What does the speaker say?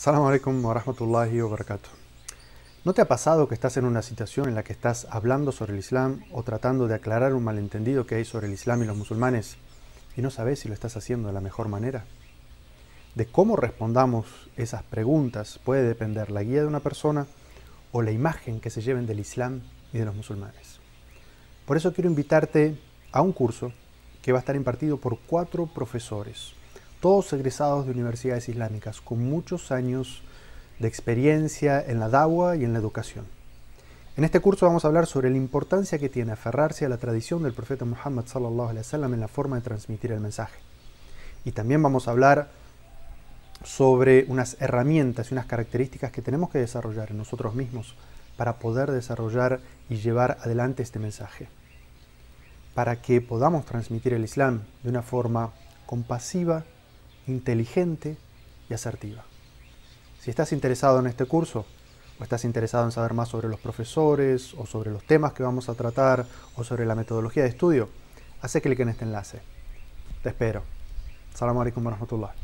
Assalamu alaikum wa rahmatullahi wa barakatuh. ¿No te ha pasado que estás en una situación en la que estás hablando sobre el Islam o tratando de aclarar un malentendido que hay sobre el Islam y los musulmanes y no sabes si lo estás haciendo de la mejor manera? De cómo respondamos esas preguntas puede depender la guía de una persona o la imagen que se lleven del Islam y de los musulmanes. Por eso quiero invitarte a un curso que va a estar impartido por 4 profesores, todos egresados de universidades islámicas, con muchos años de experiencia en la da'wa y en la educación. En este curso vamos a hablar sobre la importancia que tiene aferrarse a la tradición del profeta Muhammad sallallahu alaihi wasallam en la forma de transmitir el mensaje. Y también vamos a hablar sobre unas herramientas y unas características que tenemos que desarrollar en nosotros mismos para poder desarrollar y llevar adelante este mensaje, para que podamos transmitir el Islam de una forma compasiva, inteligente y asertiva. Si estás interesado en este curso o estás interesado en saber más sobre los profesores o sobre los temas que vamos a tratar o sobre la metodología de estudio, haz clic en este enlace. Te espero. Assalamu alaikum wa rahmatullah.